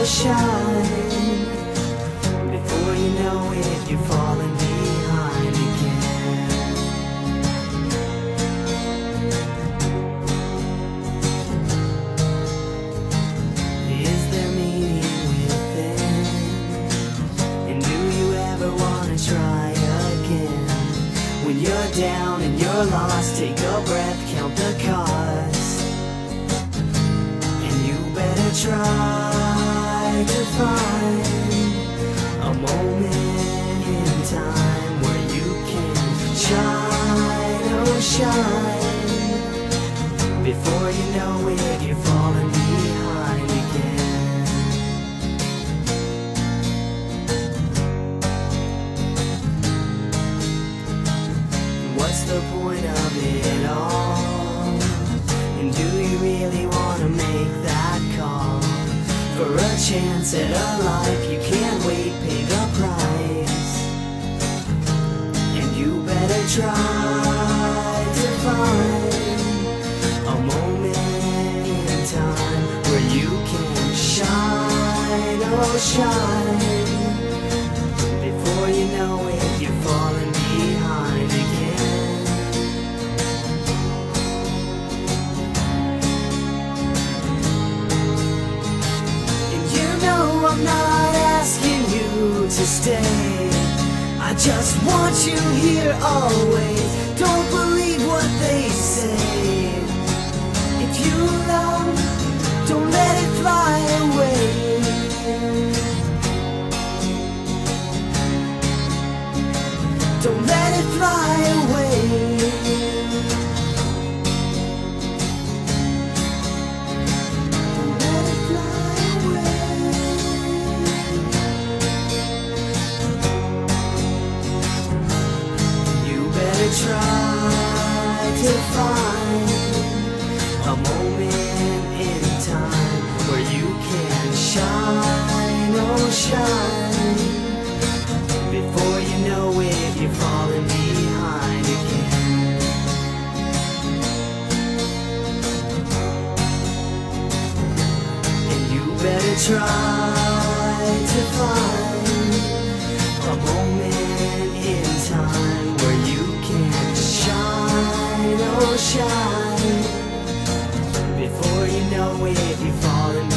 shine. Before you know it, you're falling behind again. Is there meaning within? And do you ever want to try again? When you're down and you're lost, take a breath, count the cost. And you better try to find a moment in time where you can shine, oh shine. Before you know it, you're falling behind again. What's the point of it all? And do you really want to make that call? For a chance at a life you can't wait, pay the price. And you better try to find a moment in time where you can shine, oh shine. Before you know it, you're falling behind again. And you know I'm not asking you to stay, I just want you here always. Don't believe what they say. If you love, don't let it fly away. Don't let it fly away. Don't let it fly away. You better try to find a moment in time where you can shine, oh shine. Before you know it, you're falling behind again. And you better try to find a moment in time where you can shine, oh shine. Before you know it, you're falling behind.